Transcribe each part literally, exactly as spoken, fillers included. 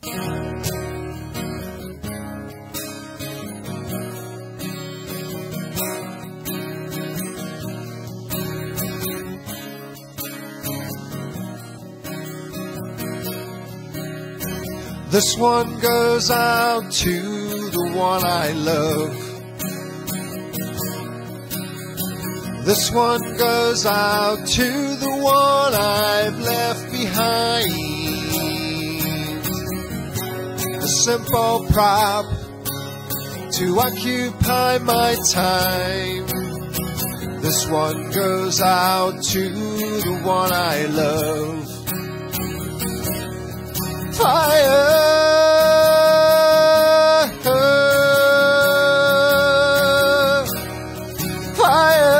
This one goes out to the one I love. This one goes out to the one I've left behind. A simple prop to occupy my time. This one goes out to the one I love. Fire, fire.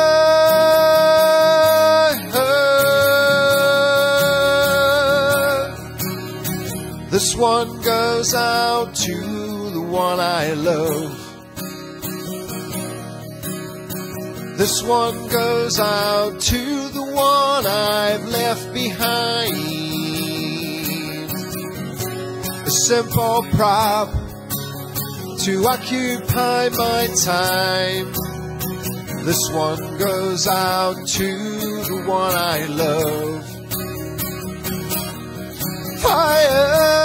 This one goes out to the one I love. This one goes out to the one I've left behind. A simple prop to occupy my time. This one goes out to the one I love. Fire,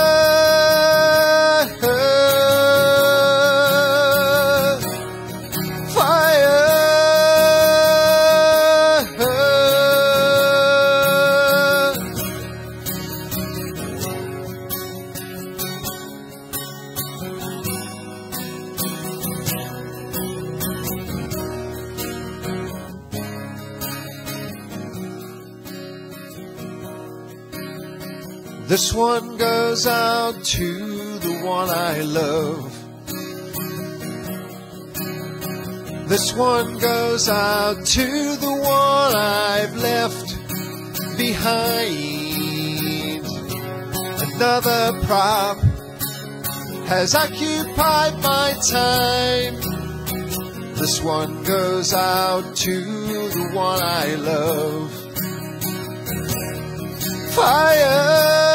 this one goes out to the one I love. This one goes out to the one I've left behind. Another prop has occupied my time. This one goes out to the one I love. Fire,